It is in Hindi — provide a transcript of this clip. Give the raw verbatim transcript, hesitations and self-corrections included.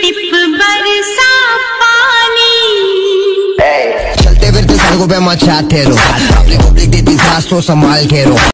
टिप बरसा पानी। चलते फिरते सड़कों पे मचा ठेरो, पब्लिक पब्लिक देती सास तो संभाल ठेरो।